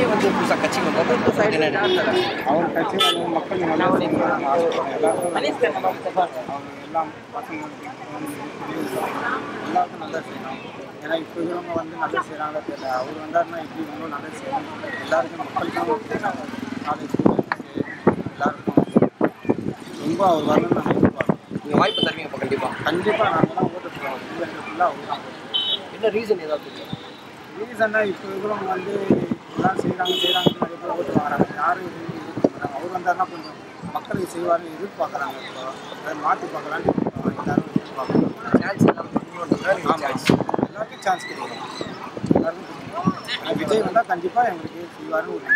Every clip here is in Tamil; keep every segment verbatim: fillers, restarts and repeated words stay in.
விஜய் வந்து புதுசாக கட்சி வந்தால் அவர் கட்சி வந்து மக்கள் நல்லா செய்யணும் எல்லாருக்கும் எல்லாம் பசங்க எல்லாருக்கும் நல்லா செய்யணும். ஏன்னா இப்போ இருக்கிறவங்க வந்து நல்லா செய்கிறாங்களோ தெரியல. அவர் வந்தாருன்னா எப்படி இன்னும் நல்லா செய்யணும். எல்லாருக்கும் மக்களுக்கும் காலேஜ் எல்லாருக்கும் ரொம்ப அவர் வரணும்னு நான் எதிர்பார்க்குறேன். நீங்கள் வாய்ப்பு தருவீங்க இப்போ கண்டிப்பாக கண்டிப்பாக நாங்கள் தான் ஓட்டு போடுவோம். ஃபுல்லாக அவர் தான் என்ன ரீசன் ஏதாவது ரீசன்னா இப்போ இருக்கிறவங்க வந்து எல்லாம் செய்கிறாங்க செய்கிறாங்கன்னு நிறைய பேர் ஓட்டு வாங்குறாங்க. யாரும் எதுவும் எதிர்பார்க்குறாங்க. அவர் வந்தாருன்னா கொஞ்சம் மக்களுக்கு செய்வார்னு எதிர்பார்க்குறாங்க. இப்போ அதை மாற்றி பார்க்கலான்னு எல்லாரும் எதிர்பார்க்குறாங்க. சான்ஸ் எல்லாரும் எல்லாருக்கும் சான்ஸ் கிடைக்கும். எல்லாருக்கும் விஜய் வந்தால் கண்டிப்பாக எங்களுக்கு செய்வார்னு ஒரு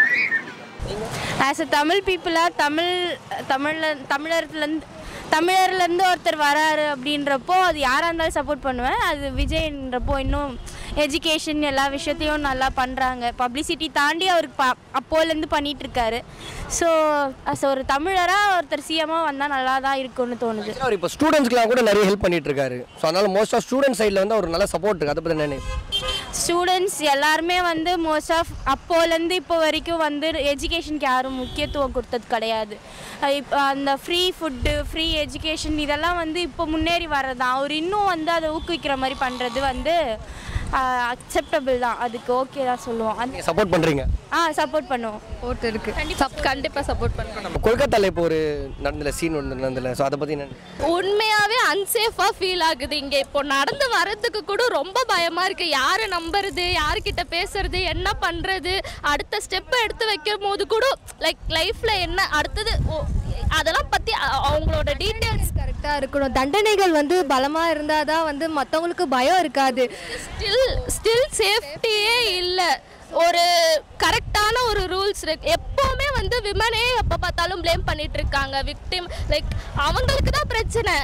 ஆஸ் அ தமிழ் பீப்புளாக தமிழ் தமிழில் தமிழர்லேருந்து தமிழர்லேருந்து ஒருத்தர் வராரு அப்படின்றப்போ அது யாராக இருந்தாலும் சப்போர்ட் பண்ணுவேன். அது விஜய்ன்றப்போ இன்னும் எஜுகேஷன் எல்லா விஷயத்தையும் நல்லா பண்ணுறாங்க. பப்ளிசிட்டி தாண்டி அவருக்கு ப அப்போலேருந்து பண்ணிகிட்ருக்காரு. ஸோ அஸ் ஒரு தமிழராக ஒருத்தர் சிஎம்மாக வந்தால் நல்லா தான் இருக்கும்னு தோணுது. அவர் இப்போ ஸ்டூடெண்ட்ஸ்க்குலாம் கூட நிறைய ஹெல்ப் பண்ணிட்டு இருக்காரு. ஸோ அதனால் மோஸ்ட் ஆஃப் ஸ்டூடெண்ட் சைடில் வந்து அவர் நல்ல சப்போர்ட் இருக்குது. அதை பற்றி என்ன ஸ்டூடெண்ட்ஸ் எல்லாருமே வந்து மோஸ்ட் ஆஃப் அப்போலேருந்து இப்போ வரைக்கும் வந்து எஜுகேஷனுக்கு யாரும் முக்கியத்துவம் கொடுத்தது கிடையாது. இப்போ அந்த ஃப்ரீ ஃபுட்டு ஃப்ரீ எஜுகேஷன் இதெல்லாம் வந்து இப்போ முன்னேறி வர்றதான். அவர் இன்னும் வந்து அதை ஊக்குவிக்கிற மாதிரி பண்ணுறது வந்து அக்செப்டபிள் தான். அதுக்கு ஓகே தான் சொல்லுவோம். அந்த சப்போர்ட் பண்ணுறீங்க? ஆ சப்போர்ட் பண்ணுவோம். ஓட்டு இருக்குது. கண்டிப்பாக கண்டிப்பாக சப்போர்ட் பண்ணுறோம். நம்ம கொல்கத்தாவில் இப்போ ஒரு நடந்தல சீன் ஒன்று நடந்தல. ஸோ அதை பற்றி என்ன? உண்மையாகவே அன்சேஃபாக ஃபீல் ஆகுது. இங்கே இப்போ நடந்து வர்றதுக்கு கூட ரொம்ப பயமாக இருக்குது. யாரை நம்புறது, யாருக்கிட்ட பேசுறது, என்ன பண்ணுறது, அடுத்த ஸ்டெப்பை எடுத்து வைக்கும் போது கூட லைக் லைஃப்பில் என்ன அடுத்தது அதெல்லாம் பற்றி அவங்களோட டீட்டெயில்ஸ் கரெக்டாக இருக்கணும். தண்டனைகள் வந்து பலமாக இருந்தால் தான் வந்து மற்றவங்களுக்கு பயம் இருக்காது. ஸ்டில் ஸ்டில் சேஃப்டியே இல்லை. ஒரு கரெக்டான ஒரு ரூல்ஸ் இருக்கு. எப்போவுமே வந்து விமனே எப்போ பார்த்தாலும் ப்ளேம் பண்ணிட்டு இருக்காங்க. விக்டிம் லைக் அவங்களுக்கு தான் பிரச்சனை.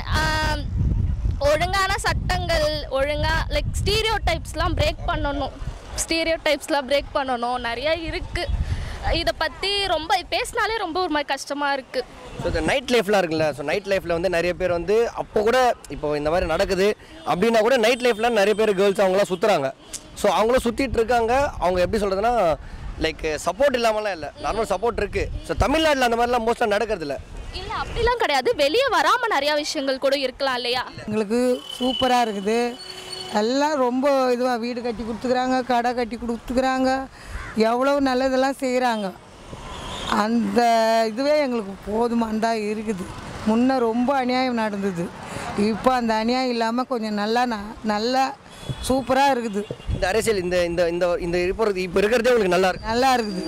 ஒழுங்கான சட்டங்கள் ஒழுங்காக லைக் ஸ்டீரியோ டைப்ஸ்லாம் பிரேக் பண்ணணும். ஸ்டீரியோ டைப்ஸ்லாம் பிரேக் பண்ணணும். நிறையா இருக்குது. இதை பற்றி ரொம்ப பேசினாலே ரொம்ப ஒரு மாதிரி கஷ்டமாக இருக்குது. ஸோ இந்த நைட் லைஃப்லாம் இருக்குல்ல. ஸோ நைட் லைஃப்பில் வந்து நிறைய பேர் வந்து அப்போ கூட இப்போ இந்த மாதிரி நடக்குது அப்படின்னா கூட நைட் லைஃப்பில் நிறைய பேர் கேர்ள்ஸ் அவங்களாம் சுற்றுறாங்க. ஸோ அவங்களும் சுற்றிட்டு இருக்காங்க. அவங்க எப்படி சொல்கிறதுனா லைக் சப்போர்ட் இல்லாமலாம் இல்லை, நார்மல் சப்போர்ட் இருக்குது. ஸோ தமிழ்நாட்டில் அந்த மாதிரிலாம் மோஸ்ட்டாக நடக்கிறது இல்லை. இல்லை அப்படிலாம் கிடையாது. வெளியே வராமல் நிறையா விஷயங்கள் கூட இருக்கலாம் இல்லையா? எங்களுக்கு சூப்பராக இருக்குது. எல்லாம் ரொம்ப இதுவாக வீடு கட்டி கொடுத்துக்கிறாங்க, கடை கட்டி கொடுத்துக்கிறாங்க, எவ்வளோ நல்லதெல்லாம் செய்கிறாங்க. அந்த இதுவே எங்களுக்கு போதுமானதாக இருக்குது. முன்னே ரொம்ப அநியாயம் நடந்தது. இப்போ அந்த அநியாயம் இல்லாமல் கொஞ்சம் நல்லா நல்லா சூப்பராக இருக்குது. இந்த அரசியல் இந்த இந்த இந்த இந்த இப்போ இப்போ இருக்கிறதே உங்களுக்கு நல்லா இருக்கு நல்லா இருக்குது.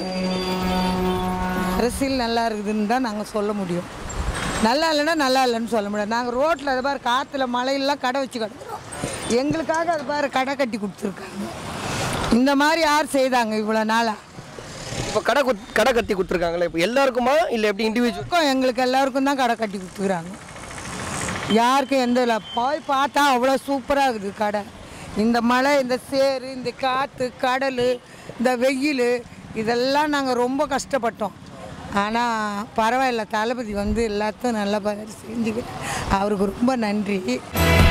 அரசியல் நல்லா இருக்குதுன்னு தான் நாங்கள் சொல்ல முடியும். நல்லா இல்லைன்னா நல்லா இல்லைன்னு சொல்ல முடியாது. நாங்கள் ரோட்டில் அதை பாரு காற்றுல மழையெல்லாம் கடை வச்சு கிடக்குறோம். எங்களுக்காக அது பாரு கடை கட்டி கொடுத்துருக்காங்க. இந்த மாதிரி யார் செய்தாங்க இவ்வளோ நாளாக? இப்போ கடை குத் கடை கட்டி கொடுத்துருக்காங்களே. இப்போ எல்லாருக்குமா இல்லை எப்படி இண்டிவிஜுவல்? எங்களுக்கு எல்லாருக்கும் தான் கடை கட்டி கொடுத்துக்கிறாங்க. யாருக்கும் எந்த இல்லை. போய் பார்த்தா அவ்வளோ சூப்பராக இருக்குது கடை. இந்த மழை, இந்த சேறு, இந்த காற்று, கடல், இந்த வெயில் இதெல்லாம் நாங்கள் ரொம்ப கஷ்டப்பட்டோம். ஆனால் பரவாயில்ல, தளபதி வந்து எல்லாத்தையும் நல்லா செஞ்சுக்கிட்டு அவருக்கு ரொம்ப நன்றி.